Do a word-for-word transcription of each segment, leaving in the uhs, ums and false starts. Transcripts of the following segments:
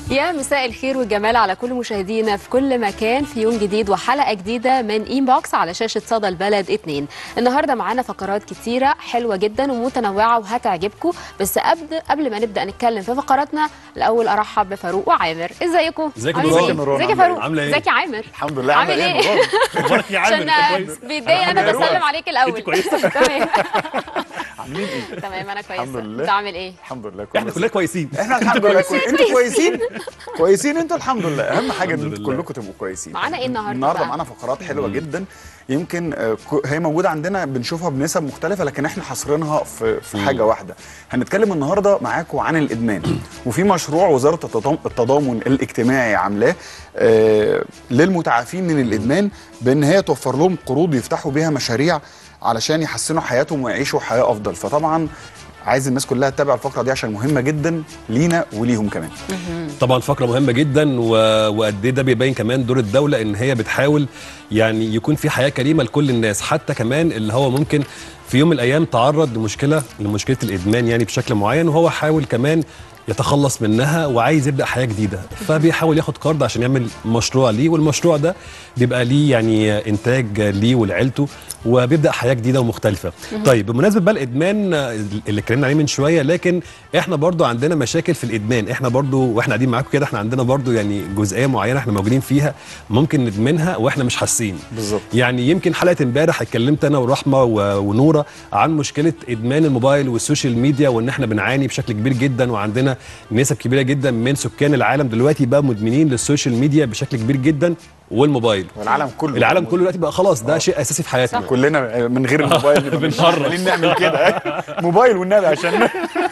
يا مساء الخير والجمال على كل مشاهدينا في كل مكان في يوم جديد وحلقة جديدة من إنبوكس على شاشة صدى البلد اتنين. النهاردة معانا فقرات كتيرة حلوة جدا ومتنوعة وهتعجبكم، بس قبل قبل ما نبدأ نتكلم في فقراتنا الأول أرحب بفاروق وعامر. ازيكم؟ ازيك يا نوران؟ ازيك يا فاروق؟ عامله ايه؟ ازيك يا عامر؟ الحمد لله. عامل ايه؟ اخبارك يا عامر؟ عشان بيتضايق انا بسلم عليك الأول. انت كويسه؟ تمام عاملين ايه؟ تمام انا كويسة. الحمد لله. انت عامل ايه؟ الحمد لله احنا كويس. كلنا كويسين. احنا الحمد لله كويس. انتوا كويسين؟ كويسين انتوا الحمد لله. اهم حاجه ان الحمد انتوا لله. كلكم تبقوا كويسين. معانا ايه النهارده؟ النهارده بقى؟ معانا فقرات حلوه جدا، يمكن آه، ك- هي موجوده عندنا بنشوفها بنسب مختلفه، لكن احنا حاصرينها في في حاجه واحده. هنتكلم النهارده معاكم عن الادمان، وفي مشروع وزاره التضام- التضامن الاجتماعي عاملاه آه، للمتعافين من الادمان، بان هي توفر لهم قروض يفتحوا بيها مشاريع علشان يحسنوا حياتهم ويعيشوا حياه افضل. فطبعا عايز الناس كلها تتابع الفقره دي عشان مهمه جدا لينا وليهم كمان. طبعا فقره مهمه جدا و... وقد ايه ده بيبين كمان دور الدوله ان هي بتحاول يعني يكون في حياه كريمه لكل الناس، حتى كمان اللي هو ممكن في يوم من الايام تعرض لمشكله لمشكله الادمان يعني بشكل معين، وهو حاول كمان يتخلص منها وعايز يبدا حياه جديده، فبيحاول ياخد قرض عشان يعمل مشروع ليه، والمشروع ده بيبقى ليه يعني انتاج ليه ولعيلته، وبيبدا حياه جديده ومختلفه. طيب بمناسبه بقى الادمان اللي اتكلمنا عليه من شويه، لكن احنا برضو عندنا مشاكل في الادمان، احنا برضو واحنا قاعدين معاكم كده احنا عندنا برضو يعني جزئيه معينه احنا موجودين فيها ممكن ندمنها واحنا مش حاسين. بالظبط. يعني يمكن حلقه امبارح اتكلمت انا ورحمه و- ونوره عن مشكله ادمان الموبايل والسوشيال ميديا، وان احنا بنعاني بشكل كبير جدا، وعندنا نسب كبيره جدا من سكان العالم دلوقتي بقى مدمنين للسوشيال ميديا بشكل كبير جدا والموبايل. والعالم كله العالم كله دلوقتي بقى خلاص ده شيء اساسي في حياتنا. كلنا من غير الموبايل نبقى مش بنهرب. عمالين نعمل كده. موبايل والنبي عشان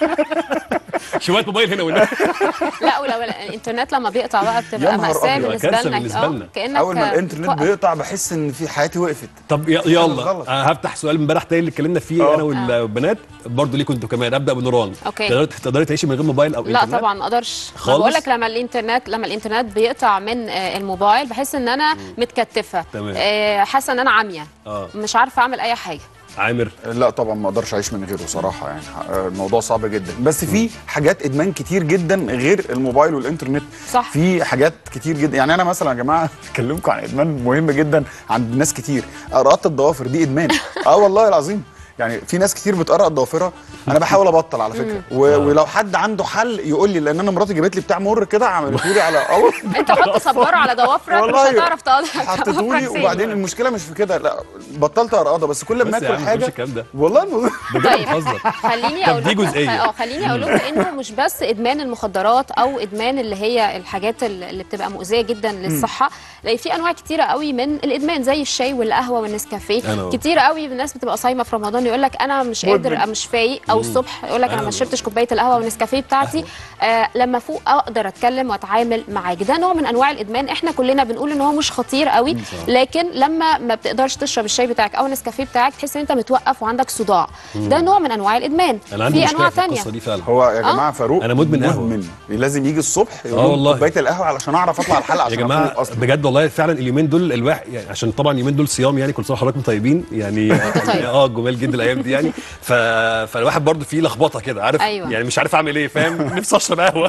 شويه موبايل هنا وهنا. لا ولو الانترنت لما بيقطع بقى يا بتبقى نهار مأساة أبيض. بالنسبة كارثة لنا. بالنسبة اه لنا. كأنك اول ما الانترنت توقف. بيقطع بحس ان في حياتي وقفت. طب ي- يلا غلط. أنا هفتح سؤال امبارح تاني اللي اتكلمنا فيه آه. انا والبنات برضه ليكم انتوا كمان. ابدا بنوران. أوكي. تقدري تقدري تعيشي من غير موبايل او لا انترنت؟ طبعا ما اقدرش. خالص؟ بقول لك لما الانترنت لما الانترنت بيقطع من آه، الموبايل بحس ان انا متكتفه، تمام. آه، حاسه ان انا عاميه، اه مش عارفه اعمل اي حاجه. عامر. لا طبعا ما اقدرش اعيش من غيره صراحه، يعني آه، الموضوع صعب جدا، بس في حاجات ادمان كتير جدا غير الموبايل والانترنت. صح. في حاجات كتير جدا، يعني انا مثلا يا جماعه اكلمكم عن ادمان مهم جدا عند ناس كتير. قراءة الضوافر دي ادمان. اه والله العظيم، يعني في ناس كتير بتقرأ ضوافرها. انا بحاول ابطل على فكره، و... ولو حد عنده حل يقول لي، لان انا مراتي جابت لي بتاع مر كده عملته لي على اه انت حط صباره على ضوافرك مش والله هتعرف تقطع. حطيته لي، وبعدين المشكله مش في كده، لا بطلت ارقاضه، بس كل ما بس يا اكل عم ما حاجه تقولش الكلام ده. والله الموضوع طيب بتهزر. خليني طب اقول دي لكم جزئية. اه خليني اقول لكم انه مش بس ادمان المخدرات او ادمان اللي هي الحاجات اللي بتبقى مؤذيه جدا للصحه، لا في انواع كتيره قوي من الادمان زي الشاي والقهوه والنسكافيه. أنا. كتير قوي الناس بتبقى صايمه في رمضان يقول لك انا مش قادر مدمن. مش فايق، او الصبح يقول لك انا ما أنا. شربتش كوبايه القهوه والنسكافيه بتاعتي، آه لما فوق اقدر اتكلم واتعامل معاك. ده نوع من انواع الادمان، احنا كلنا بنقول ان هو مش خطير قوي، لكن لما ما بتقدرش تشرب الشاي بتاعك او النسكافيه بتاعك تحس ان انت متوقف وعندك صداع. ده نوع من انواع الادمان. انا عندي في مشكله انواع في ثانيه. القصه دي فعلا. هو يا جماعه فاروق أنا مدمن قهوة. مدمن لازم يجي الصبح يقول آه لهم والله. كوبايه القهوه علشان اعرف اطلع الحلقه يا عشان جماعه أفوق اصلا. بجد والله فعلا اليومين دول الواحد يعني عشان طبعا اليومين دول صيام يعني كل سنه وحضراتكم طيبين يعني طيب. اه جمال جدا الايام دي يعني ف... فالواحد برضه فيه لخبطه كده عارف. أيوة. يعني مش عارف اعمل ايه فاهم. نفسي اشرب قهوه.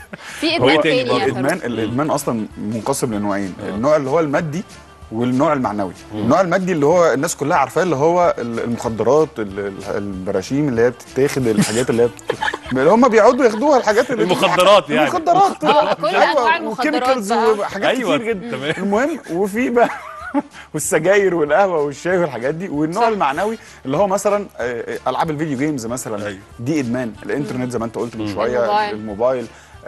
في هو إيه ادمان تاني تاني برضه؟ يا الادمان فاروق. الادمان اصلا منقسم لنوعين، النوع اللي هو المادي والنوع المعنوي. النوع المادي اللي هو الناس كلها عارفاه، اللي هو المخدرات، ال- ال- البراشيم اللي هي بتتاخد، الحاجات اللي هي بت... اللي هم بيقعدوا ياخدوها، الحاجات اللي المخدرات يعني. المخدرات اه، كل أنواع المخدرات وكيميكالز بقى. وحاجات أيوة، كتير جدا. تمام. المهم وفي بقى والسجاير والقهوه والشاي والحاجات دي. والنوع صح. المعنوي اللي هو مثلا آه، آه، العاب الفيديو جيمز مثلا. أيوة. دي ادمان. الانترنت زي ما انت قلت من شويه، الموبايل. الموبايل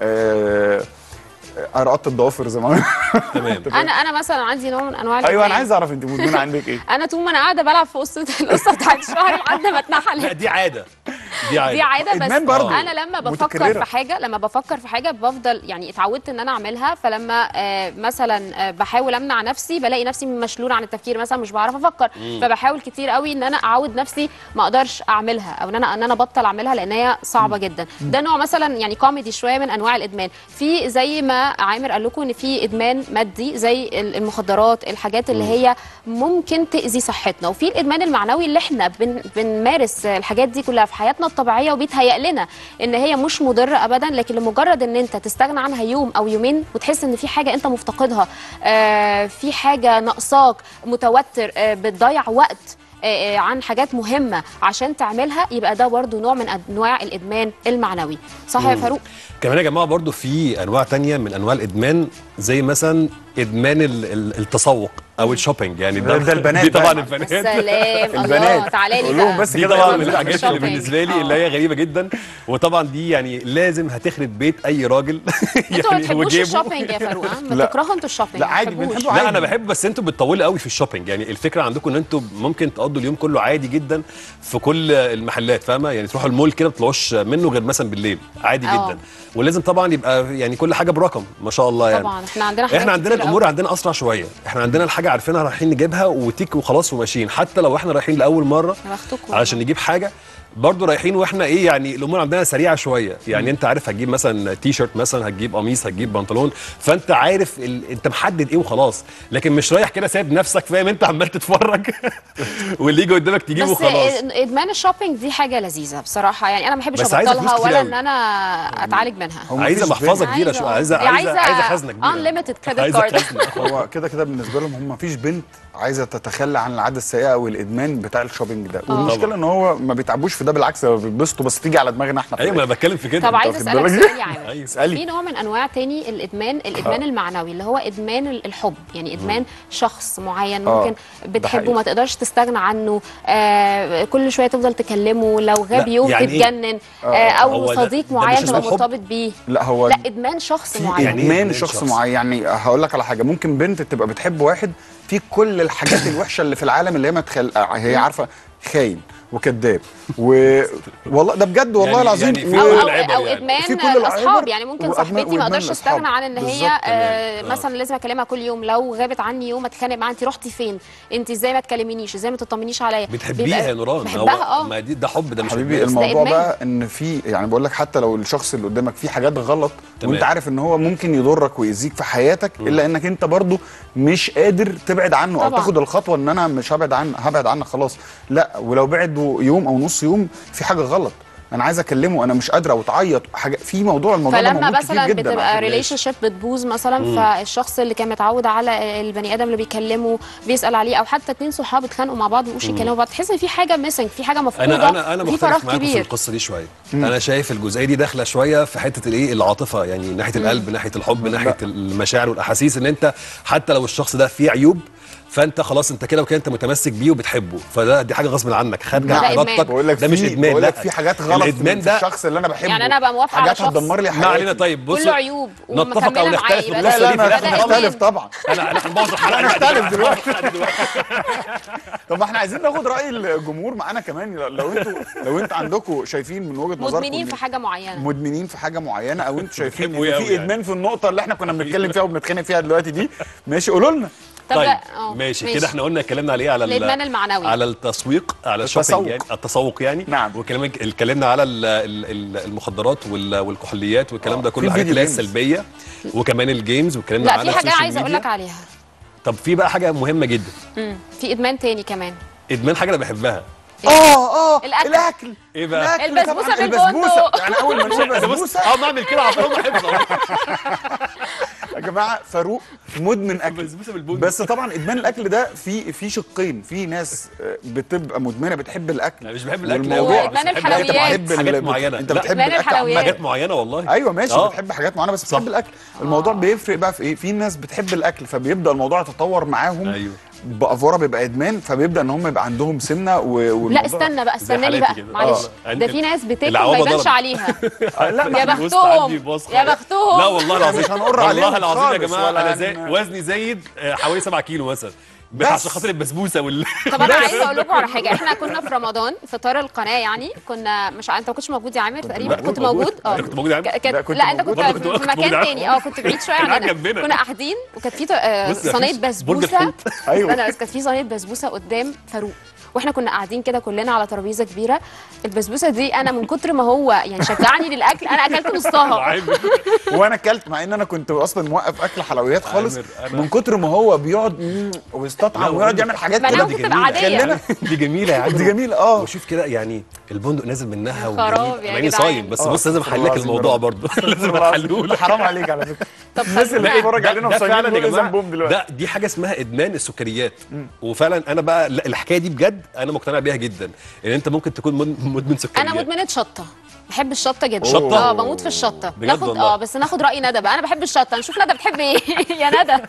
آه، قراءة الضوافر زي ما تمام. انا انا مثلا عندي نوع من انواع الادمان. ايوه انا عايز اعرف انت مدمنه عندك ايه؟ انا طول ما انا قاعده بلعب في قصه القصه بتاعت شهر لحد ما لا اتنحلت. دي عاده. دي عاده. دي عاده بس إدمان برضه. انا لما بفكر متكررة. في حاجه لما بفكر في حاجه بفضل يعني اتعودت ان انا اعملها، فلما آه مثلا آه بحاول امنع نفسي بلاقي نفسي مشلول عن التفكير، مثلا مش بعرف افكر، فبحاول كتير قوي ان انا اعود نفسي ما اقدرش اعملها، او ان انا ان انا ابطل اعملها لان هي صعبه جدا. ده نوع مثلا يعني كوميدي شويه من انواع الادمان. في زي ما عامر قال لكم ان في ادمان مادي زي المخدرات، الحاجات اللي هي ممكن تاذي صحتنا، وفي الادمان المعنوي اللي احنا بن بنمارس الحاجات دي كلها في حياتنا حياتنا الطبيعيه وبيتهيأ لنا ان هي مش مضره ابدا، لكن لمجرد ان انت تستغنى عنها يوم او يومين وتحس ان في حاجه انت مفتقدها، آه في حاجه ناقصاك، متوتر، آه بتضيع وقت عن حاجات مهمه عشان تعملها، يبقى ده برضو نوع من انواع الادمان المعنوي. صح يا فاروق؟ كمان يا جماعه برضو في انواع تانية من انواع الادمان، زي مثلا ادمان التسوق او الشوبينج، يعني ده, ده البنات دي طبعا البنات. سلام الله، تعالى لي بقى بس دي طبعا من الحاجات اللي بالنسبه لي اللي هي غريبه جدا، وطبعا دي يعني لازم هتخرب بيت اي راجل. يعني انتوا ما بتحبوش الشوبينج يا فاروق؟ ما بتكرهوا انتوا الشوبينج؟ لا عادي بنحبه عادي. لا انا بحب، بس انتوا بتطولوا قوي في الشوبينج. يعني الفكره عندكم ان انتوا ممكن تقضوا اليوم كله عادي جدا في كل المحلات، فاهمه؟ يعني تروحوا المول كده ما تطلعوش منه غير مثلا بالليل عادي أوه. جدا. ولازم طبعا يبقى يعني كل حاجه برقم ما شاء الله. يعني طبعا احنا عندنا حاجات احنا عندنا الامور عندنا اسرع شويه. احنا عندنا الحاجه عارفينها رايحين نجيبها وتيك وخلاص وماشيين، حتى لو احنا رايحين لاول مره علشان نجيب حاجه برضه رايحين واحنا ايه، يعني الامور عندنا سريعه شويه. يعني انت عارف هتجيب مثلا تي شيرت، مثلا هتجيب قميص، هتجيب بنطلون، فانت عارف ال... انت محدد ايه وخلاص. لكن مش رايح كده سايب نفسك، فاهم انت عمال تتفرج واللي يجي قدامك تجيبه وخلاص. بس ادمان الشوبينج دي حاجه لذيذه بصراحه، يعني انا ما بحبش ابطلها ولا ان انا اتعالج منها. عايزه محفظه كبيره شويه، عايزه عايزه عايزه خزنه كبيره، انليميتد كريدت كارد. هو كده كده بالنسبه لهم هم مفيش بنت عايزه تتخلى عن العاده السيئه او الادمان بتاع الشوبينج ده. والمشكله ان هو ما بيتعبوش في ده، بالعكس بيتبسطوا، بس تيجي على دماغنا احنا. ايوه ما انا بتكلم في كده. طب عايزه اسالك سؤال يا عامر. أيوة. في نوع من انواع تاني الادمان، الادمان المعنوي، اللي هو ادمان الحب، يعني ادمان شخص معين ممكن بتحبه ما تقدرش تستغنى عنه، آه كل شويه تفضل تكلمه، لو غاب يوم يعني تتجنن، آه او صديق معين تبقى مرتبط بيه. لا هو لا ادمان شخص معين. يعني ادمان شخص معين. يعني هقول لك على حاجه، ممكن بنت تبقى بتحب واحد في كل الحاجات الوحشه اللي في العالم، اللي هي ما تخل... هي عارفه خاين وكذاب و... والله ده بجد والله يعني العظيم. يعني و... او, أو, أو ادمان يعني الاصحاب، يعني ممكن صاحبتي ما اقدرش استغنى عن ان هي آه مثلا لازم اكلمها كل يوم، لو غابت عني يوم اتخانق معاها، انت رحتي فين؟ انت ازاي ما تكلمينيش؟ ازاي ما تطمنيش عليا؟ بتحبيها يا نوران؟ بحبها اه. ما دي ده حب، ده مش حبيبي. الموضوع بقى ان في، يعني بقول لك حتى لو الشخص اللي قدامك فيه حاجات غلط تمام، وانت عارف ان هو ممكن يضرك ويأذيك في حياتك، م. الا انك انت برضو مش قادر تبعد عنه طبعا، او تاخد الخطوه ان انا مش هبعد عنه، هبعد عنك خلاص. لا، ولو بعد يوم او نص يوم في حاجه غلط، انا عايز اكلمه، انا مش قادره، وتعيط حاجه في موضوع. الموضوع ده موجود كتير جدا. فلما مثلا بتبقى ريليشن شيب بتبوظ مثلا، مم. فالشخص اللي كان متعود على البني ادم اللي بيكلمه بيسال عليه، او حتى اتنين صحاب اتخانقوا مع بعض ومش يكلموا بعض، تحس ان في حاجه ميسنج، في حاجه مفقوده. انا انا انا مختلف معاكم كبير في القصه دي شويه. مم. انا شايف الجزئيه دي داخله شويه في حته الايه، العاطفه، يعني ناحيه القلب، مم. ناحيه الحب، ناحيه لا. المشاعر والاحاسيس، ان انت حتى لو الشخص ده فيه عيوب فانت خلاص انت كده وكده انت متمسك بيه وبتحبه، فده دي حاجه غصب عنك، خارجه عن ارادتك. ده مش ادمان. بقول لك في حاجات غلط في الشخص اللي انا بحبه، يعني انا ابقى موافقه على شخص هتدمر لي حياتي. ما علينا. طيب بص، كله عيوب نتفق او نختلف. لا لا انا هنختلف طبعا. انا انا هنبوظ الحلقه. هنختلف دلوقتي. طب ما احنا عايزين ناخد راي الجمهور معانا كمان. لو انتوا لو انتوا عندكم شايفين من وجهه نظركم مدمنين في حاجه معينه، مدمنين في حاجه معينه، او انتوا شايفين ان في ادمان في النقطه اللي احنا كنا بنتكلم فيها وبنتخانق فيها دلوقتي دي، ماشي قولوا لنا. طيب ماشي كده، احنا قلنا اتكلمنا على ايه؟ على الادمان المعنوي، على التسويق، على الشوبينج، يعني التسوق يعني. نعم. واتكلمنا على المخدرات والكحوليات والكلام ده كله، الحاجات اللي هي السلبيه، وكمان الجيمز، واتكلمنا على لا في حاجه عايزه اقول لك عليها. طب في بقى حاجه مهمه جدا، امم في ادمان تاني كمان، ادمان حاجه انا بحبها. اه اه الاكل. الاكل ايه بقى؟ البسبوسه بالبندق. يعني اول ما نشوف بسبوسه اه بعمل كده على طول، بحبها. يا جماعه فاروق مدمن اكل، بس طبعا ادمان الاكل ده في في شقين. في ناس بتبقى مدمنه بتحب الاكل. انا مش بحب الاكل، هو ادمان الحلويات. حاجات معينه، انت بتحب الاكل، حاجات معينه والله. ايوه ماشي، أوه. بتحب حاجات معينه بس بتحب الاكل. الموضوع بيفرق بقى في ايه؟ في ناس بتحب الاكل فبيبدا الموضوع يتطور معاهم. ايوه بافوره، بيبقى ادمان، فبيبدا ان هم يبقى عندهم سمنه و... لا استنى بقى، استنى لي بقى معلش. ده في ناس بتاكل ما يبانش عليها. لا يا بختهم يا بختهم. لا والله العظيم مش هنقر عليهم والله العظيم يا جماعه، انا زي وزني زايد حوالي سبعة كيلو مثلا، بس عشان خاطر البسبوسه وال طب انا عايزه اقول لكم على حاجه. احنا كنا في رمضان فطار القناه، يعني كنا مش انت ما كنتش موجود يا عامر تقريبا؟ كنت موجود. اه كنت موجود يا عامر. لا انت كنت في مكان تاني، اه كنت بعيد شويه عننا. كنا قاعدين وكانت في صينيه بسبوسه. ايوه انا كانت في صينيه بسبوسه قدام فاروق، واحنا كنا قاعدين كده كلنا على ترابيزه كبيره. البسبوسه دي انا من كتر ما هو يعني شجعني للاكل انا اكلت نصها. وانا اكلت، مع ان انا كنت اصلا موقف اكل حلويات خالص، من كتر ما هو بيقعد ويستطعم ويقعد يعمل حاجات كده. دي جميله. دي جميله يا عم، دي جميله اه. وشوف كده يعني البندق نازل منها خراب يا يعني جدعان. صايم بس بص لازم احل لك الموضوع برضه لازم احله لك. حرام عليك على فكره. طب الناس اللي خلينا- بتتفرج علينا ده وصايمين فعلا يا دول جماعه ذنبهم دلوقتي. ده دي حاجه اسمها ادمان السكريات. وفعلا انا بقى لا، الحكايه دي بجد انا مقتنع بيها جدا ان انت ممكن تكون مد- مدمن سكريات. انا مدمنه شطه، بحب الشطه جدا. شطة؟ اه بموت في الشطه. بجد ناخد والله. اه بس ناخد راي ندى بقى، انا بحب الشطه، نشوف ندى بتحب ايه. يا ندى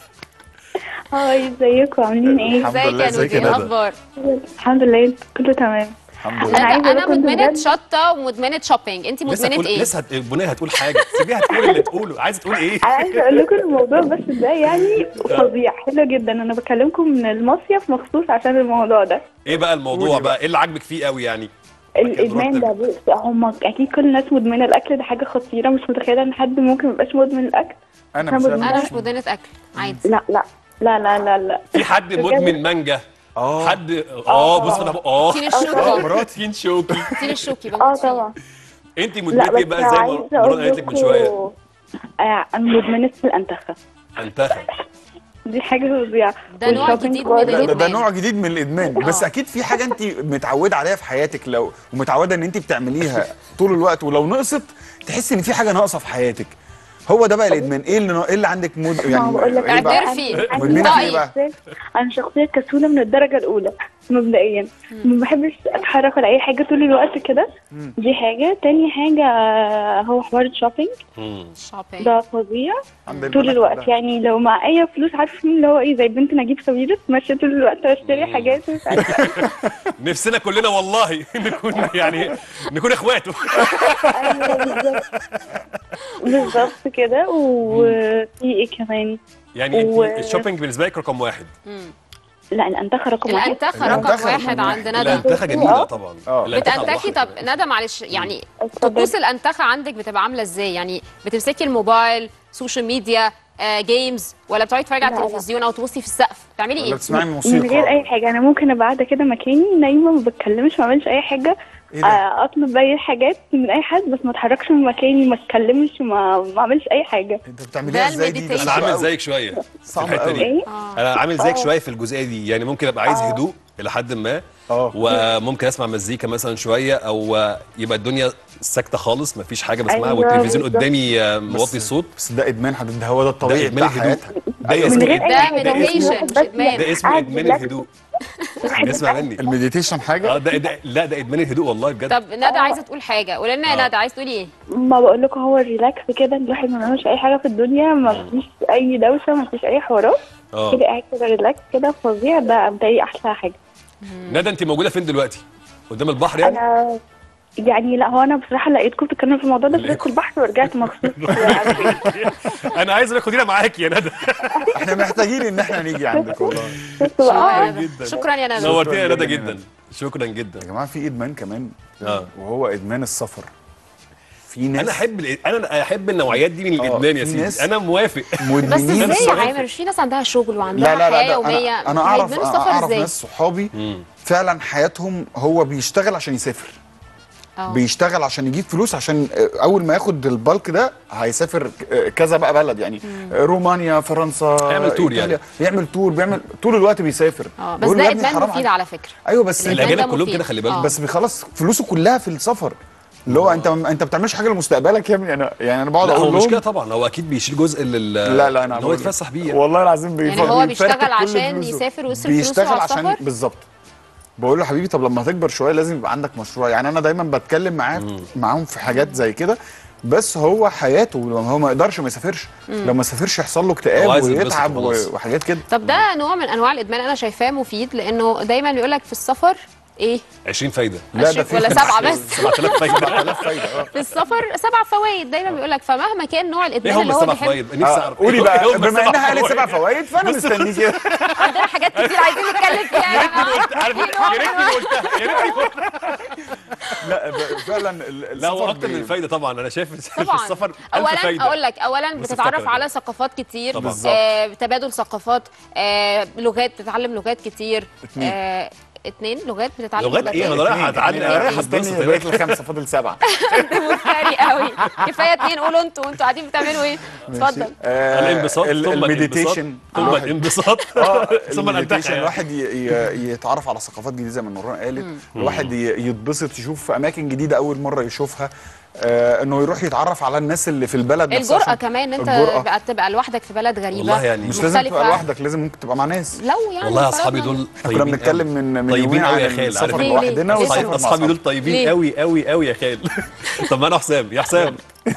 هاي ازيكم عاملين ايه؟ الحمد ازيك لله، يا ازيك نودي، يا ايه ندى؟ الاخبار؟ الحمد لله كله تمام. الحمد ندى لله. عايزة انا أقول لكم مدمنه بجد- شطه ومدمنه شوبينج، انت لسه مدمنه هتقول ايه؟ لسه هت... بنيه هتقول حاجه سيبيها تقول اللي تقوله. عايزه تقول ايه؟ انا عايزه اقول لكم الموضوع بس ده يعني فظيع حلو جدا. انا بكلمكم من المصيف مخصوص عشان الموضوع ده. ايه بقى الموضوع قولي بقى؟ بقى. ايه اللي عاجبك فيه قوي يعني؟ الادمان ده بص، هم اكيد كل الناس مدمنه الاكل، ده حاجه خطيره. مش متخيله ان حد ممكن ما يبقاش مدمن الاكل. انا أنا مش مدمنة. انا مش مدمنه اكل عادي. لا لا لا لا لا لا في حد مدمن مانجا؟ اه حد اه بص انا ب- اه تين اه الشوكي، مراتي. تين شوكي. تين الشوكي اه بموت فيه. طبعا. انت لا مدمنه ايه بس بقى زي ما عايزه مرات اقول قالت لك من شويه؟ لكم آه، انا مدمنه الانتخه. انتخب. دي حاجه فظيعه. ده نوع والشوبينج جديد من برضه. ده, ده, ده الإدمان. نوع جديد من الادمان. بس آه. اكيد في حاجه انت متعوده عليها في حياتك لو ومتعوده ان انت بتعمليها طول الوقت، ولو نقصت تحس ان في حاجه ناقصه في حياتي. هو ده بقى الادمان. ايه اللي نا- ايه اللي عندك مود ما يعني؟ هو بقول لك إيه بقى؟ اعترفي. أنا- أنا مدمنة في إيه شخصية- بقى؟ انا شخصيه كسوله من الدرجه الاولى مبدئيا. ما بحبش اتحرك ولا اي حاجه طول الوقت كده. دي حاجه. تاني حاجه آه، هو حوار الشوبينج شوبينج ده فظيع عند طول البنات الوقت. كلها. يعني لو مع اي فلوس عارفين اللي هو ايه، زي بنت نجيب ساويرس ماشيه طول الوقت اشتري حاجات مش عارفه. نفسنا كلنا والله نكون يعني نكون اخواته. أيوة بالظبط. بالظبط كده. وفي ايه كمان؟ يعني انت و- الشوبينج بالنسبه لك رقم واحد. لا الانتخه رقم واحد. الانتخه رقم الأنتخة رقم واحد واحد. عند ندى. الانتخه جميله طبعا. آه. الأنتخة بتنتخي. بحر طب كمان. ندى معلش يعني اتفضل. طقوس الانتخه عندك بتبقى عامله ازاي؟ يعني بتمسكي الموبايل، سوشيال ميديا، آه، جيمز، ولا بتقعدي تتفرجي على لا، لا. التلفزيون او تبصي في السقف؟ بتعملي ولا ايه؟ بتسمعي من موسيقى؟ غير اي حاجه. انا ممكن ابقى قاعده كده مكاني نايمه ما بتكلمش ما بعملش اي حاجه. إيه ده؟ آه، اطلب اي حاجات من اي حد بس ما اتحركش من مكاني، ما اتكلمش، ما ما اعملش اي حاجه. انت بتعمليها ده ازاي دي؟ ده المديتيشن. انا صعب عامل أوي. زيك شويه في صعب الحته أوي. دي. ايه انا عامل زيك آه. شويه في الجزئيه دي. يعني ممكن ابقى عايز هدوء الى حد ما، اه. وممكن اسمع مزيكا مثلا شويه، او يبقى الدنيا ساكته خالص مفيش حاجه بسمعها، أيوة والتلفزيون بالظبط. قدامي آه، موطي الصوت. بس ده ادمان حضرتك، ده هو ده الطبيعي ده إدمان بتاع الهدوء. حياتها. ده أيوة. اسمه من غير اي ده حاجه. meditation، يعني مش واحد بس إدمان. ده اسمه قاعد ادمان ريلاكس. الهدوء. واحد اسمع قاعد- مني. المديتيشن حاجه. اه ده, ده لا ده ادمان الهدوء والله بجد. طب ندى عايزه تقول حاجه، قولي لنا يا آه. ندى عايزه تقولي ايه؟ ما بقول لكم هو الريلاكس كده، الواحد ما بيعملش اي حاجه في الدنيا، ما فيش اي دوشه، ما فيش اي حوارات اه كده، قاعد كده ريلاكس كده فظيع. ده ده احلى حاجه. ندى انت موجوده فين دلوقتي؟ قدام البحر يعني؟ انا يعني لا، هو انا بصراحه لقيتكم بتتكلموا في الموضوع ده في البحر ورجعت مخصوص. انا عايز خدينا معاكي يا ندى. احنا محتاجين ان احنا نيجي عندك والله. شفتوا بقى؟ شكرا يا ندى. جداً. شكرا يا ندى. نورتينا يا ندى جداً. جدا. شكرا جدا. يا جماعه في ادمان كمان، اه وهو ادمان السفر. في ناس انا احب الإ- انا احب النوعيات دي من آه، الادمان يا في سيدي. ناس انا موافق. بس مدمنين ازاي يا السفر. عامر؟ مش في ناس عندها شغل وعندها لا لا لا حياه ده يوميه، انا انا اعرف هيدمنوا السفر اعرف ازاي؟ ناس صحابي مم. فعلا حياتهم هو بيشتغل عشان يسافر. اه. بيشتغل عشان يجيب فلوس، عشان اول ما ياخد البالك ده هيسافر كذا بقى بلد يعني، رومانيا، فرنسا، هيعمل تور إيطاليا. يعني. يعمل تور، بيعمل طول الوقت بيسافر. اه بس بقول له ده يا ابني ادمان حرام مفيد عليك. على فكره. ايوه بس الإدمان الاجانب ده كلهم مفيد. كده خلي بالك. آه. بس بيخلص فلوسه كلها في السفر. اللي هو انت انت ما بتعملش حاجه لمستقبلك يا ابني. انا يعني انا بقعد لا هو اقول مش لهم كده طبعا، هو اكيد بيشيل جزء لل لا لا انا ان هو بقول- يتفسح بيه يعني. والله العظيم يعني بيفرق- هو بيفرتك بيشتغل كل عشان فلوسه. يسافر ويصرف فلوسه بيشتغل على عشان السفر؟ بالظبط. بقول له حبيبي طب لما تكبر شويه لازم يبقى عندك مشروع. يعني انا دايما بتكلم معاه معاهم في حاجات زي كده، بس هو حياته لما هو ما يقدرش ما يسافرش. لو ما سافرش يحصل له هو اكتئاب عايز يتبسط ويتعب وخلاص. و- وحاجات كده. طب ده نوع من انواع الادمان انا شايفاه مفيد، لانه دايما بيقول لك في السفر ايه؟ عشرين فايده. لا، عشرين ده في ولا سبعه بس. سبعة آلاف فايده. سبعة آلاف فايده اه. في السفر سبع فوائد دايما بيقول لك، فمهما كان نوع ايه الادمان هم اللي هو السبع بيحب. فوائد؟ نفسي آه، اعرف. قولي إيه بقى هم بما السبع انها قالت سبع فوائد؟ فوائد فانا مستني كده. عندنا حاجات كتير عايزين نتكلم فيها يا جماعه. عارف في نوع يا من ريتني قلتها يا ريتني قلتها. لا ب- فعلا ال- لا هو السفر اكتر بي- من فايده طبعا. انا شايف في طبعا السفر ألف اولا فايده. اقول لك اولا بس بتتعرف افتكر على ده. ثقافات كتير، طبعا. بالظبط. آه تبادل ثقافات، آه لغات، تتعلم لغات كتير، اتنين. آه اتنين لغات بتتعلم لغات ايه؟ انا رايح اتعلم، انا رايح أتبسط استني بقيت الخمسه فاضل سبعه. مفتري قوي. كفايه اتنين، قولوا انتوا انتوا قاعدين بتعملوا ايه؟ اتفضل. الانبساط ثم المديتيشن ثم الانبساط اه ثم المديتيشن، الانتخاب. الواحد ي- ي- يتعرف على ثقافات جديده زي ما نوران قالت، الواحد ي- يتبسط، يشوف اماكن جديده اول مره يشوفها، آه انه يروح يتعرف على الناس اللي في البلد نفسها. الجرأة عشان- كمان ان انت الجرأة. بقى تبقى لوحدك في بلد غريبه والله يعني مش لازم تبقى مختلفة. لوحدك، لازم ممكن تبقى مع ناس. لو يعني والله يا فرضنا- اصحابي دول كنا طيبين بنتكلم قوي. من من طيبين يومين قوي عن يا خال، السفر عارف ليه؟ لوحدنا ليه؟ والسفر أصحابي مع اصحابي دول أصحابنا. طيبين ليه؟ قوي قوي قوي يا خال. طب ما انا حسام، يا حسام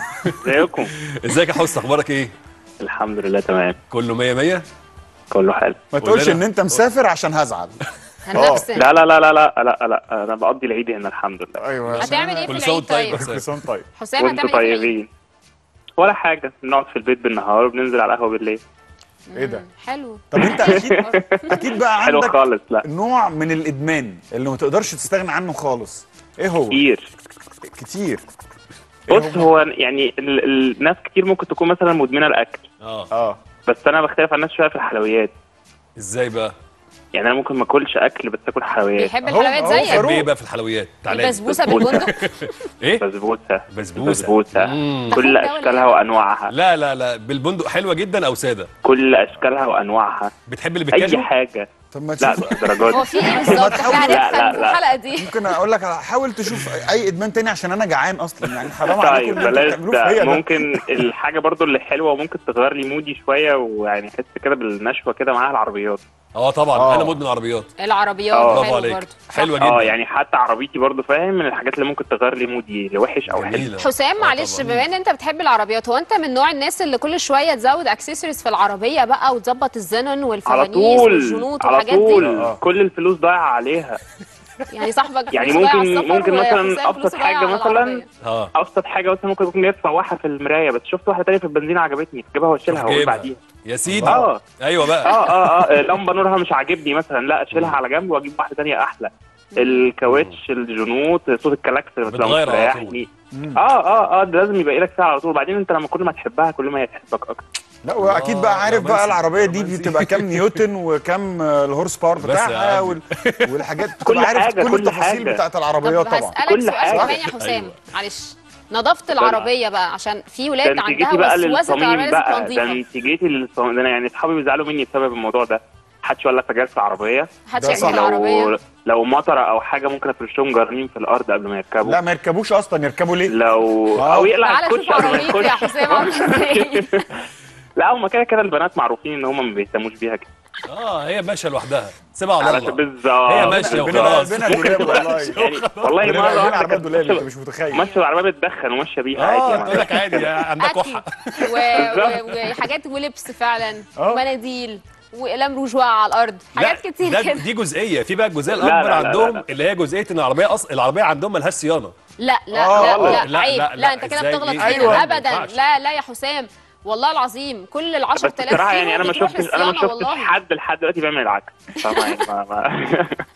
ازيكم؟ ازيك يا حس، اخبارك ايه؟ الحمد لله تمام، كله مية مية. كله حلو. ما تقولش قول ان لنا. انت مسافر عشان هزعل. هنفسن. لا لا لا لا لا لا لا انا بقضي العيد هنا الحمد لله. ايوه هتعمل ايه في كل سنة العيد وأنت طيب طيب؟ يا كل سنه طيب. حسام وانتوا هتعمل ايه في العيد؟ طيبين؟ ولا حاجه، بنقعد في البيت بالنهار وبننزل على القهوه بالليل. ايه ده؟ حلو. طب انت اكيد اكيد بقى حلو عندك خالص. لا نوع من الادمان اللي ما تقدرش تستغنى عنه خالص. ايه هو؟ كتير. كتير. إيه بص هو يعني ال ال الناس كتير ممكن تكون مثلا مدمنه الاكل، اه اه بس انا بختلف عن الناس شويه في الحلويات. ازاي بقى؟ يعني انا ممكن ما اكلش اكل بس اكل حلويات. بيحب أهو- الحلويات أهو زيك. فاروق. تحب ايه بقى في الحلويات؟ تعالى لي. البسبوسه بالبندق. ايه؟ بسبوسه بسبوسة. بسبوسه مم. كل ده ولا اشكالها إيه؟ وانواعها، لا لا لا، بالبندق حلوه جدا او ساده؟ كل اشكالها وانواعها، بتحب اللي اي بالكاجو؟ حاجه. طب ما لا تشوف، مش الدرجات هو دي. في ايه بالظبط؟ تحاول- احنا لا، هنفهم لا، في لا. الحلقه دي. ممكن اقول لك على- حاول تشوف اي ادمان تاني عشان انا جعان اصلا، يعني حرام طيب عليكم اللي انتوا بلاش بتعملوه ده. فيا ده. ممكن الحاجه برضو اللي حلوه وممكن تغير لي مودي شويه ويعني احس كده بالنشوه كده معاها العربيات. اه طبعا. آه. انا مدمن عربيات. العربيات آه. برافو حلو عليك، برضه. حلوه جدا. اه يعني حتى عربيتي برضو فاهم من الحاجات اللي ممكن تغير لي مودي لوحش او حلو. جميلة. حسام آه معلش، طبعاً. بما ان انت بتحب العربيات، هو انت من نوع الناس اللي كل شويه تزود اكسسوارز في العربيه بقى وتظبط الزنن على والفوانيس طول والجنوط على والحاجات طول دي؟ آه. كل الفلوس ضايعه عليها. يعني صاحبك يعني فلوسه ضايعة على ممكن- السفر ممكن وحسام مثلاً فلوسه أبسط ضايعة حاجة على مثلاً. العربية. اه ابسط حاجه مثلا ممكن يكون جايب فواحه في المرايه بس شفت واحده تانيه في البنزينه عجبتني اجيبها واشيلها واقول جايبها. بعديها. يا سيدي. اه ايوه بقى. اه اه اه لمبه نورها مش عاجبني مثلا، لا اشيلها على جنب واجيب واحده تانيه احلى. الكاوتش، الجنوط، صوت الكلاكس اللي بتبقى بتغير على مريحني. اه اه اه ده لازم يبقى لك ساعه على طول. بعدين انت لما كل ما تحبها كل ما هي تحبك اكتر. لا واكيد بقى عارف رومانسي. بقى العربيه دي رومانسي. بتبقى كام نيوتن وكام آه، الهورس باور بس يا بتاعها عم. وال... والحاجات كل تبقى عارف حاجة، كل كل التفاصيل حاجة. بتاعت طب العربيه طبعا. هسألك كل سؤال حاجة. كمان يا حسام، أيوة. معلش. نظافة العربية بقى، عشان في ولاد ده انت عندها جيتي بقى وسوسة العربية للصميم لازم بقى، تبقى ده نظيفة. انت جيتي للصميم ده. انا يعني اصحابي بيزعلوا مني بسبب الموضوع ده. محدش ولا سجاير في العربيه. محدش ده يعمل صح. العربية. لو لو مطره او حاجه ممكن افرش لهم جرنين في الارض قبل ما يركبوا. لا ما يركبوش اصلا، يركبوا ليه؟ لو آه. او يقلع تعالى الكوتش شوف قبل ما عربيتي يا يخش. حسام عاملة ازاي. لا هم كده كده البنات معروفين ان هم ما بيهتموش بيها كده. اه هي ماشيه لوحدها، سيبها على على الله. بالظبط هي ماشيه قلبنا وخلاص. قلبنا دولاب والله. يعني والله قلبنا مره قلبنا واحده عربيه كانت دولاب انت ماشيه مش متخيل. ماشيه العربيه بتدخن وماشيه بيها اه عادي تقول يعني. لك عادي يا عندك أكل كحه. و... و... وحاجات ولبس فعلا آه. ومناديل وأقلام روج واقعة على الأرض، حاجات لا، كتير ده كده. دي جزئيه، في بقى الجزئيه لا، الاكبر لا، لا، عندهم لا. اللي هي جزئيه ان العربيه اصلا العربيه عندهم ملهاش صيانه. لا لا آه، لا والله. لا, لا، عيب. لا، لا, لا، انت كده إزاي بتغلط دي؟ فينا. أيوة. ما ابدا. ينفعش. لا لا يا حسام، والله العظيم كل ال بس عشرة آلاف بصراحه كيلو يعني انا ما بتروح شفتش انا ما للصيانة شفتش والله. حد لحد دلوقتي بيعمل العكس. فاهمة يعني ما ما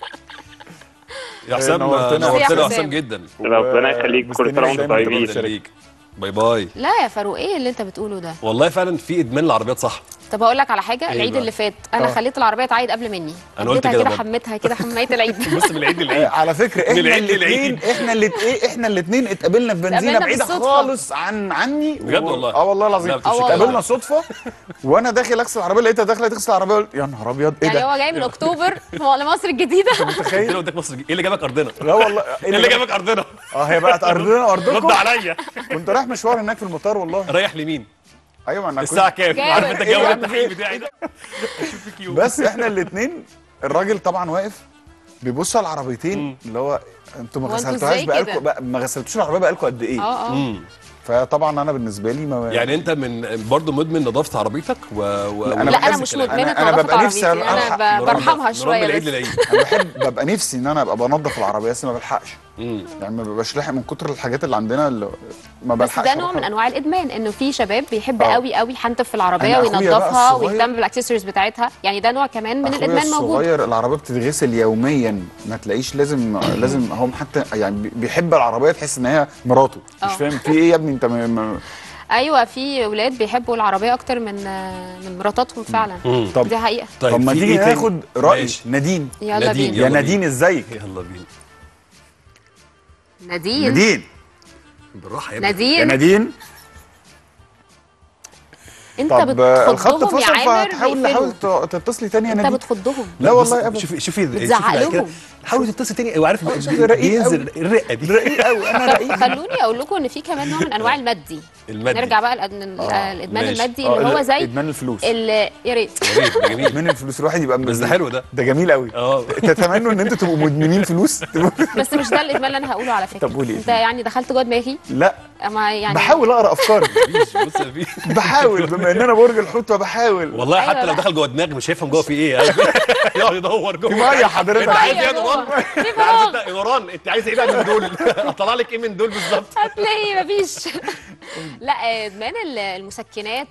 يا حسام نورتنا. نورتنا يا يا حسام. حسام جدا. ربنا يخليك كل مستنيك سنه وانتم دايماً طيبين. تبقى يخليك. باي باي. لا يا فاروق، ايه اللي انت بتقوله ده؟ والله فعلا في ادمان العربيات صح. طب هقول لك على حاجه. إيه العيد بقى؟ اللي فات انا آه. خليت العربيه تعيد قبل مني. أنا قلت اديتها كده كده، برضه. حميتها كده حمايه العيد. بص من العيد آه، للعيد. على فكره احنا العيد الاثنين للعيد. احنا الاثنين احنا الاثنين اتقابلنا في بنزينه اتقابلنا بعيده بالصدفة. خالص عن عني. بجد والله؟ اه والله العظيم. لا، ما تقولش كده. اتقابلنا صدفه وانا داخل اغسل العربيه لقيتها داخله تغسل العربيه قلت يا نهار ابيض ايه يعني ده؟ هو جاي من اكتوبر لمصر الجديده. قلت له متخيل؟ قدامك مصر ايه اللي جابك ارضنا؟ لا والله ايه اللي جابك ارضنا؟ اه هي بقت ارضنا وارضكم. رد عليا. كنت رايح مشوار هناك في المطار والله. رايح لمين؟ ايوه انا كنت الساعه كام؟ جامد. عارف انت إيه جو يا عم التحقيق في- بتاعي ده؟ اشوف فيك يوم. بس احنا الاثنين الراجل طبعا واقف بيبص على العربيتين اللي هو انتوا ما هو انتوا غسلتوهاش ازاي بقالكم كده؟ بقى ما غسلتوش العربيه بقالكم قد ايه؟ اه اه مم. فطبعا انا بالنسبه لي ما يعني انت من برضه مدمن نظافه عربيتك و, و... لا، أنا لا انا بحس مش الكلام. مدمنه أنا- أنا نظافه ببقى نفسي عربيتي، ألحق انا ب- برحمها شويه من العيد بس. للعيد. انا بحب ببقى نفسي ان انا ابقى بنظف العربيه بس ما بلحقش. مم. يعني ما ببقاش لاحق من كتر الحاجات اللي عندنا اللي ما بس بلحقش ده نوع أروح. من انواع الادمان، انه في شباب بيحب آه. قوي قوي يحنتف في العربيه أنا أخويا بقى وينظفها الصغير- ويهتم بالاكسسوارز بتاعتها. يعني ده نوع كمان من أخويا الادمان موجود. الصغير العربيه بتتغسل يوميا ما تلاقيش لازم لازم هم حتى يعني بي- بيحب العربيه تحس ان هي مراته مش آه. فاهم في ايه يا ابني انت م... م... ايوه في ولاد بيحبوا العربيه اكتر من من مراتاتهم فعلا. طب دي حقيقه. طب ما في تيجي إيه تاني؟ ناخد راي ماشي. نادين. يلا نادين، بينا. يا يلا نادين بينا. ازيك؟ يلا بينا. نادين نادين بالراحه يا ابني. يا نادين نادين. انت طب الخط بتخضهم يا فصل عامر فهتحاول بيقفلوا. نحاول تتصلي تاني يا انت نادين. بتخضهم. لا والله بص، ابدا. شوفي شوفي بتزعق شوفي بعد كده. لهم. حاول تتصل تاني وعارف رقيق ينزل أوي. الرقه دي رقيق قوي انا رقيق. خلوني اقول لكم ان في كمان نوع من انواع المادي. المادي. نرجع بقى للأدن- آه، الادمان ماشي. المادي آه، اللي هو زي ادمان الفلوس. ال- يا ريت يا ريت، ده جميل. ادمان الفلوس الواحد يبقى بس ده حلو ده. ده جميل قوي. اه تتمنوا ان انتوا تبقوا مدمنين فلوس؟ بس مش ده الادمان اللي انا هقوله على فكره. طب قولي انت إيه؟ يعني دخلت جوه دماغي. لا ما يعني بحاول اقرا افكاري. مفيش بص مفيش بحاول بما ان انا برج الحوت فبحاول. والله أيوة حتى لو بقى. دخل جوه دماغي مش هيفهم جوه في ايه. يقعد يدور جوه. في ميه حضرتك. انت عايز ايه يا مية نوران؟ جوه. في انت عارف فراغ. انت يا نوران انت عايز ايه بقى من دول؟ اطلع لك ايه من دول بالظبط؟ هتلاقي مفيش. لا ادمان المسكنات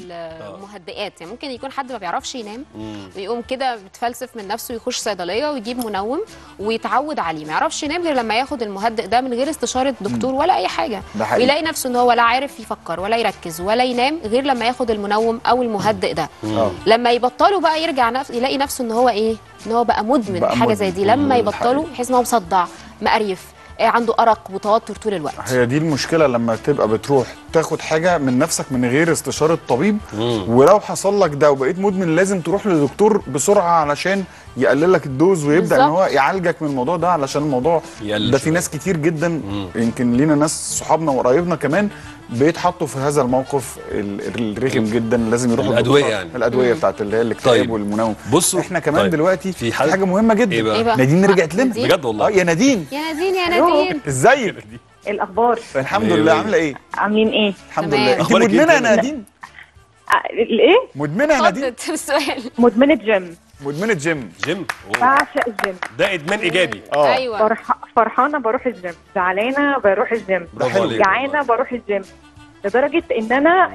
والمهدئات يعني ممكن يكون حد ما بيعرفش ينام ويقوم كده بتفلسف من نفسه ويخش صيدليه ويجيب منوم ويتعود عليه، ما يعرفش ينام غير لما ياخد المهدئ ده من غير استشاره دكتور ولا اي حاجه. ده حقيقي. ويلاقي نفسه ان هو لا عارف يفكر ولا يركز ولا ينام غير لما ياخد المنوم او المهدئ ده. اه لما يبطلوا بقى يرجع نفس يلاقي نفسه ان هو ايه، ان هو بقى مدمن بقى حاجه زي دي. مدمن. لما مم، يبطلوا حقيقي. يحس ان هو مصدع مقريف آه، عنده ارق وتوتر طول الوقت. هي دي المشكله لما تبقى بتروح تاخد حاجه من نفسك من غير استشاره طبيب. ولو حصل لك ده وبقيت مدمن لازم تروح للدكتور بسرعه علشان يقلل لك الدوز ويبدا ان بالظبط. هو يعالجك من الموضوع ده، علشان الموضوع يقلل ده في شوية. ناس كتير جدا يمكن لينا ناس صحابنا وقرايبنا كمان بيتحطوا في هذا الموقف ال- الرخم جدا. لازم يروحوا الأدوية للدكتور. يعني. الادويه بتاعت اللي هي الاكتئاب طيب. والمنوم. بصوا احنا كمان طيب. دلوقتي في في حاجة- حاجه مهمه جدا. إيه بقى؟ إيه بقى؟ نادين رجعت لنا نادين؟ بجد والله. اه يا نادين يا نادين يا نادين ازيك؟ الاخبار الحمد مية لله. مية. عامله ايه؟ عاملين ايه؟ الحمد تمام. لله. انت أخبارك إيه مدمنه يا كده؟ نادين؟ آه، الايه؟ مدمنه يا نادين؟ اتفضل السؤال. مدمنه جيم، مدمنه جيم. جيم أوه. بعشق الجيم. ده ادمان ايجابي. اه ايوه فرح... فرحانه بروح الجيم، زعلانه بروح الجيم، برافو عليك. جعانه بروح الجيم، لدرجه ان انا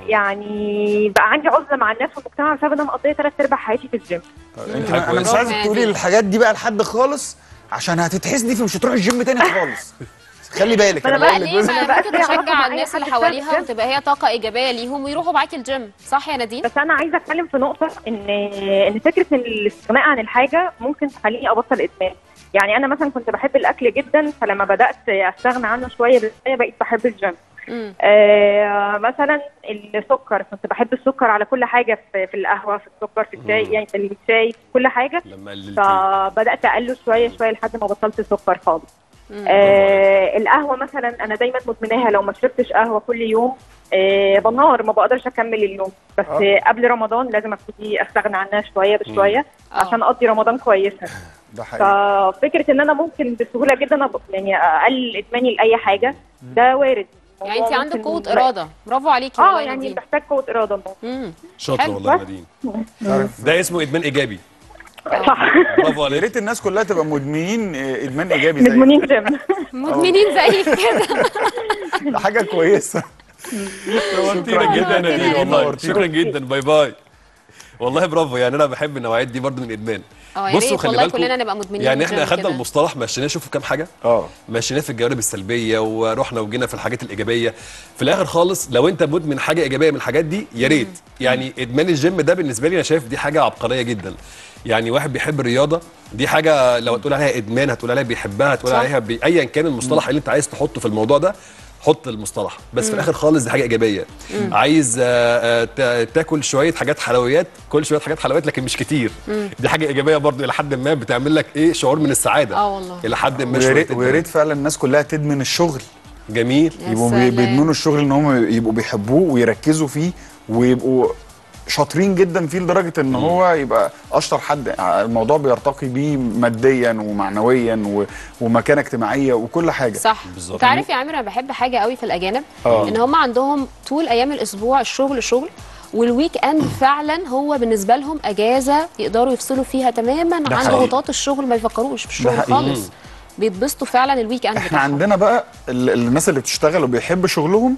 يعني بقى عندي عزله مع الناس والمجتمع بسبب ان انا مقضيه ثلاث ارباع حياتي في الجيم. طيب انت حاجة انا مش كويسة. عايزك تقولي الحاجات دي بقى لحد خالص عشان هتتحسدي فمش هتروحي الجيم تاني خالص. خلي بالك أنا انا بقى بقول لك ليه بس. ما بقى ممكن في علاقة تشجع مع أي الناس حد اللي بسبب حواليها الجيم. وتبقى هي طاقه ايجابيه ليهم ويروحوا معاكي الجيم، صح يا نادين؟ بس انا عايزه اتكلم في نقطه ان ان فكره ان الاستغناء عن الحاجه ممكن تخليني ابطل ادمان. يعني انا مثلا كنت بحب الاكل جدا، فلما بدات استغنى عنه شويه بشويه بقيت بحب الجيم. امم آه مثلا السكر، كنت بحب السكر على كل حاجه، في, في القهوه، في السكر، في الشاي، يعني في الشاي، في كل حاجه. لما قللتي فبدات اقله شويه شويه لحد ما بطلت سكر خالص. مم. آه القهوه مثلا انا دايما مدمناها، لو ما شربتش قهوه كل يوم آه بنهار، ما بقدرش اكمل اليوم. بس آه. آه. قبل رمضان لازم ابتدي استغنى عنها شويه بشويه آه. عشان اقضي رمضان كويسه. ده حقيقي. ففكره ان انا ممكن بسهوله جدا أب- يعني اقلل ادماني لاي حاجه ده وارد. يعني انت عندك ممكن- قوه اراده، برافو عليكي اه والله يا يعني نادين. محتاج قوه اراده. امم شاطره حلو. والله يا نادين. عارف. ده اسمه ادمان ايجابي. صح. برافو يا عليك. ريت الناس كلها تبقى مدمنين آه، ادمان ايجابي زي مدمنين جيم. مدمنين زيك كده. ده حاجه كويسه. نورتينا جدا يا نادين نورتينا. والله. نورتينا. شكرا جدا. باي باي. والله برافو، يعني انا بحب النوعيات دي برضو من الادمان. اه يا بصوا ريت خلي والله بالكم، كلنا نبقى مدمنين يعني احنا جيم اخدنا كده. المصطلح مشيناه شوفوا كام حاجه. اه مشيناه في الجوانب السلبيه ورحنا وجينا في الحاجات الايجابيه. في الاخر خالص لو انت مدمن حاجه ايجابيه من الحاجات دي يا ريت. يعني ادمان الجيم ده بالنسبه لي انا شايف دي حاجه عبقريه جدا. يعني واحد بيحب الرياضه دي حاجه لو هتقول عليها ادمان هتقول عليها بيحبها هتقول صح. عليها بي... ايا كان المصطلح اللي انت عايز تحطه في الموضوع ده حط المصطلح، بس في الاخر خالص دي حاجه ايجابيه. عايز آه، آه، تا- تاكل شويه حاجات حلويات، كل شويه حاجات حلويات لكن مش كتير. دي حاجه ايجابيه برضو الى حد ما، بتعمل لك ايه شعور من السعاده. اه والله. الى حد ما ويا ريت شوية ويا ريت فعلا الناس كلها تدمن الشغل. جميل. يا يبقوا بي- سلام. بيدمنوا الشغل ان هم يبقوا بيحبوه ويركزوا فيه ويبقوا شاطرين جدا فيه لدرجه ان هو يبقى اشطر حد. الموضوع بيرتقي بيه ماديا ومعنويا و- ومكانه اجتماعيه وكل حاجه. صح. بالظبط. انت عارف يا عامر انا بحب حاجه قوي في الاجانب، آه. ان هم عندهم طول ايام الاسبوع الشغل شغل، والويك اند فعلا هو بالنسبه لهم اجازه يقدروا يفصلوا فيها تماما ده عن حقيقي. ضغوطات الشغل، ما يفكروش في الشغل حقيقي. خالص. بيتبسطوا فعلا الويك اند احنا بتاعهم. عندنا بقى ال- الناس اللي بتشتغل وبيحب شغلهم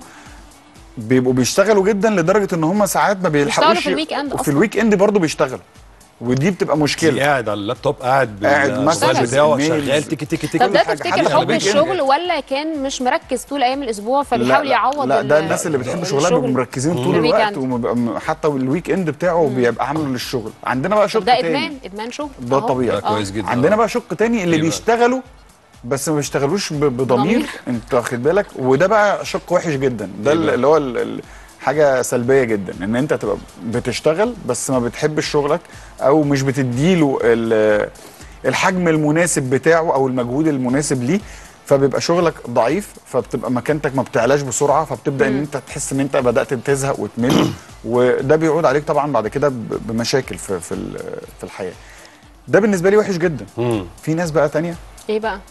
بيبقوا بيشتغلوا جدا لدرجه ان هم ساعات ما بيلحقوش في الويك إند وفي أصلاً. الويك اند برضه بيشتغلوا. ودي بتبقى مشكله. قاعد على اللابتوب، قاعد قاعد مثلا بتاعه بالإيميل. شغال تيكي تيكي تيكي. طب ده حاجة. تفتكر حتى حب الويك إند. الشغل ولا كان مش مركز طول ايام الاسبوع فبيحاول لا يعوض؟ لا ده ال- الناس اللي بتحب شغلها الشغل. بيبقوا مركزين طول الويك الوقت، إند. وبيبقى حتى الويك اند بتاعه بيبقى عامله للشغل. عندنا بقى شق ده تاني، ادمان، ادمان شغل ده أهو. طبيعي. آه. كويس جدا. عندنا بقى شق تاني اللي إيه بقى؟ بيشتغلوا بس ما بيشتغلوش ب- بضمير. ضمير. انت واخد بالك؟ وده بقى شق وحش جدا. ده إيه بقى؟ اللي هو ال- ال- حاجه سلبيه جدا، ان انت تبقى بتشتغل بس ما بتحبش شغلك، او مش بتديله ال- الحجم المناسب بتاعه او المجهود المناسب ليه، فبيبقى شغلك ضعيف، فبتبقى مكانتك ما بتعلاش بسرعه، فبتبدا ان انت تحس ان انت بدات تزهق وتمل، وده بيعود عليك طبعا بعد كده ب- بمشاكل في في ال- في الحياه. ده بالنسبه لي وحش جدا. مم. في ناس بقى تانية ايه بقى؟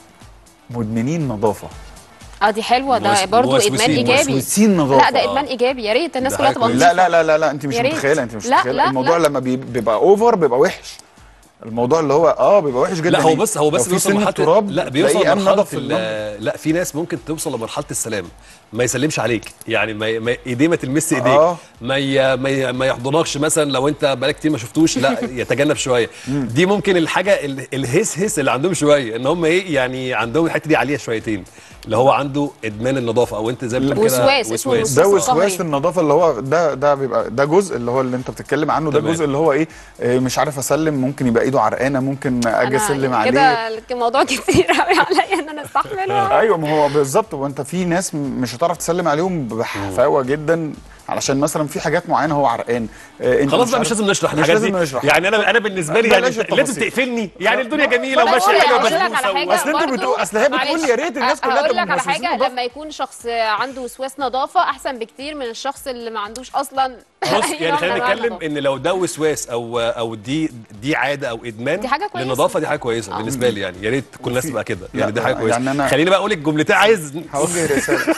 مدمنين نظافه، اه دي حلوه، ده موس- برضو ادمان موسوسين- ايجابي. موسوسين نظافه. لا ده ادمان ايجابي، يا ريت الناس ده كلها حاجة تبقى كويسة. نظيفة. لا لا لا لا انت مش يا ريت. متخيله، انت مش لا، متخيله لا، الموضوع لا. لما بي- بيبقى اوفر بيبقى وحش. الموضوع اللي هو اه بيبقى وحش جدا. لا هو بس هو بس لو في بيوصل سن لمرحله تراب لا بيوصل تلاقيه قام لمرحله نضف المنظر. ال- لا في ناس ممكن توصل لمرحله السلام، ما يسلمش عليك، يعني ما ما- ايديه ما تلمس ايديك، آه. ما ي- ما ي- ما يحضنكش مثلا لو انت بقالك كتير ما شفتوش، لا يتجنب شويه. دي ممكن الحاجه ال- الهس هس اللي عندهم شويه، ان هم ايه يعني عندهم الحته دي عاليه شويتين، اللي هو عنده ادمان النظافه، او انت زي ما بتقول كده وسواس، اسمه ده الوسواس وسواس القهري. النظافه اللي هو ده ده بيبقى ده جزء اللي هو اللي انت بتتكلم عنه. ده تمام. جزء اللي هو ايه آه، مش عارف اسلم، ممكن يبقى ايده عرقانه، ممكن اجي أنا اسلم عليه. كده الموضوع كتير قوي عليا ان انا استحمله. ايوه ما هو بالظبط. وانت في ناس م- مش هتعرف تسلم عليهم بحفاوه جدا، علشان مثلا في حاجات معينه هو عرقان. آه، انت خلاص بقى عارف- مش لازم نشرح مش الحاجات لازم دي. نشرح. يعني انا انا بالنسبه لي يعني بلاش لازم التفاصيل. تقفلني، يعني الدنيا جميله وأنا وماشيه أقول لك- حلوه أقول لك على بسبوسه حاجة و- اصل انتوا برضو- بتقول اصل هي بتقول معلش، يا ريت الناس كلها هقول تبقى لك على موسوسين حاجه، نظافة. لما يكون شخص عنده وسواس نظافه احسن بكتير من الشخص اللي ما عندوش اصلا. بص أي يعني نوع خلينا من أنواع نتكلم النظافة. ان لو ده وسواس او او دي دي عاده او ادمان دي حاجة كويسة. للنظافه، دي حاجه كويسه بالنسبه لي، يعني يا ريت كل الناس وفي- تبقى كده، لا، يعني دي حاجه كويسه. يعني أنا- خليني بقى اقول الجملتين، عايز هوجه رساله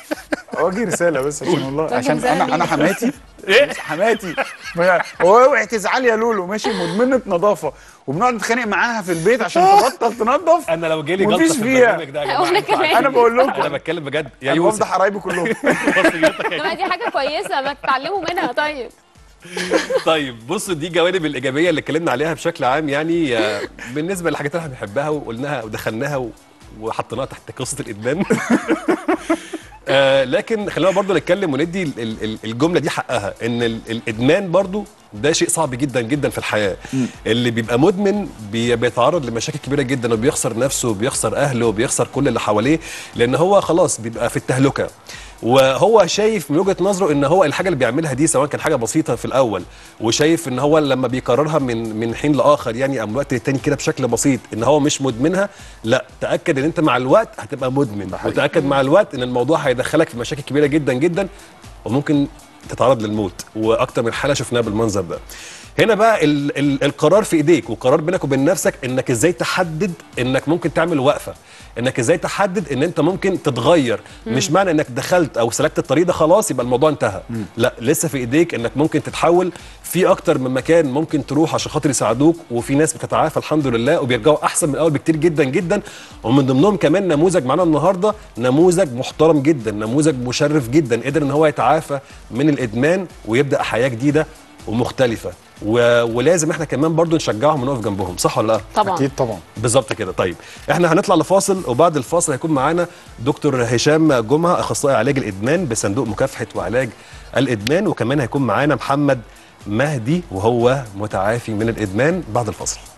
هوجه رساله بس عشان والله توجه عشان رسالة انا ليه؟ انا حماتي ايه حماتي اوعي تزعلي يا لولو، ماشي، مدمنه نظافه، وبنقعد نتخانق معاها في البيت عشان تبطل تنظف. انا لو جالي مفيش جلطه في فيها. البرنامج ده يا جماعه وأنا ينفع؟ كمان. انا بقول لكم انا بتكلم بجد يا انا يوسف. بفضح قرايبي كلهم. وصيتك يا طب دي حاجه كويسه، ما تتعلموا منها. طيب طيب بصوا، دي الجوانب الايجابيه اللي اتكلمنا عليها بشكل عام، يعني آه، بالنسبه للحاجات اللي احنا بنحبها وقلناها ودخلناها و- وحطيناها تحت قصه الادمان. آه لكن خلينا برضو نتكلم وندي ال- ال- ال- الجمله دي حقها، ان ال- الادمان برضو ده شيء صعب جدا جدا في الحياه. اللي بيبقى مدمن بي- بيتعرض لمشاكل كبيره جدا، وبيخسر نفسه وبيخسر اهله وبيخسر كل اللي حواليه، لان هو خلاص بيبقى في التهلكه. وهو شايف من وجهه نظره ان هو الحاجه اللي بيعملها دي سواء كان حاجه بسيطه في الاول، وشايف ان هو لما بيكررها من من حين لاخر يعني او من وقت للتاني كده بشكل بسيط ان هو مش مدمنها. لا، تاكد ان انت مع الوقت هتبقى مدمن، وتاكد مع الوقت ان الموضوع هيدخلك في مشاكل كبيره جدا جدا، وممكن تتعرض للموت. واكتر من حاله شفناها بالمنظر ده. هنا بقى ال ال القرار في ايديك، وقرار بينك وبين نفسك انك ازاي تحدد انك ممكن تعمل وقفه، انك ازاي تحدد ان انت ممكن تتغير. مش معنى انك دخلت او سلكت الطريق ده خلاص يبقى الموضوع انتهى. لا، لسه في ايديك انك ممكن تتحول في اكتر من مكان ممكن تروح عشان خاطر يساعدوك، وفي ناس بتتعافى الحمد لله وبيرجعوا احسن من الاول بكتير جدا جدا. ومن ضمنهم كمان نموذج معانا النهارده، نموذج محترم جدا، نموذج مشرف جدا، قدر ان هو يتعافى من الادمان ويبدا حياه جديده ومختلفه. و... ولازم احنا كمان برضو نشجعهم ونقف جنبهم، صح ولا لا؟ طبعا اكيد طبعا. بالظبط كده. طيب احنا هنطلع لفاصل، وبعد الفاصل هيكون معانا دكتور هشام جمعه، اخصائي علاج الادمان بصندوق مكافحه وعلاج الادمان، وكمان هيكون معانا محمد مهدي وهو متعافي من الادمان بعد الفاصل.